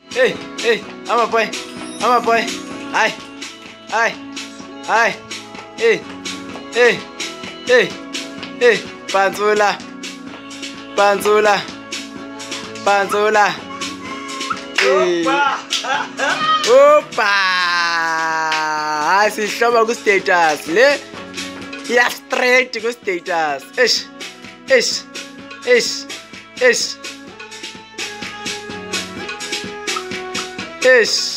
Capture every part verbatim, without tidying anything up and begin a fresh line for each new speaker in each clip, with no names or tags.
Hey, hey, I'm a boy. I'm a boy. Hi. Hi. Hi. Hey. Hey. Hey. Hey. Panzula. Panzula. Panzula. Hey. Opa. Hayi sihloba ku status le. Ya straight ku status. Eish. Eish. Eish. Eish. Eish.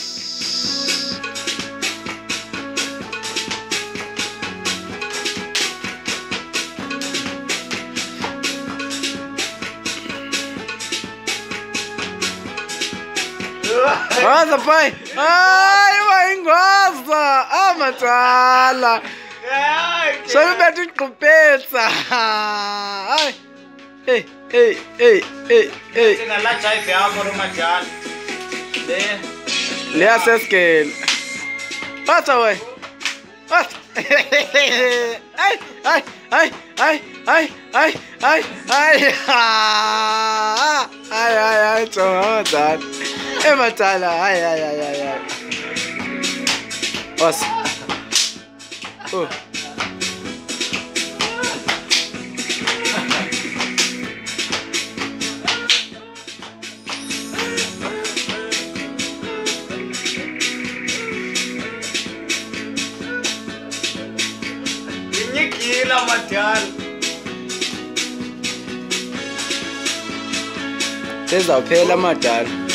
Waza pai. Ai, waingoza. Ah, matala. Sobe betu kupesa. Ai. Hey, hey, hey, hey, hey.
Sina la chai pe amor matala. Le.
Le haces que pasa, güey. Pasa. Ay, ay, ay, ay, ay, ay, ay, ay. Ay, ay, ay, matala. Eh, matala. Ay, ay, ay, ay, ay. Pasa. Oh.
Gila matala.
Sezawuphela amadala.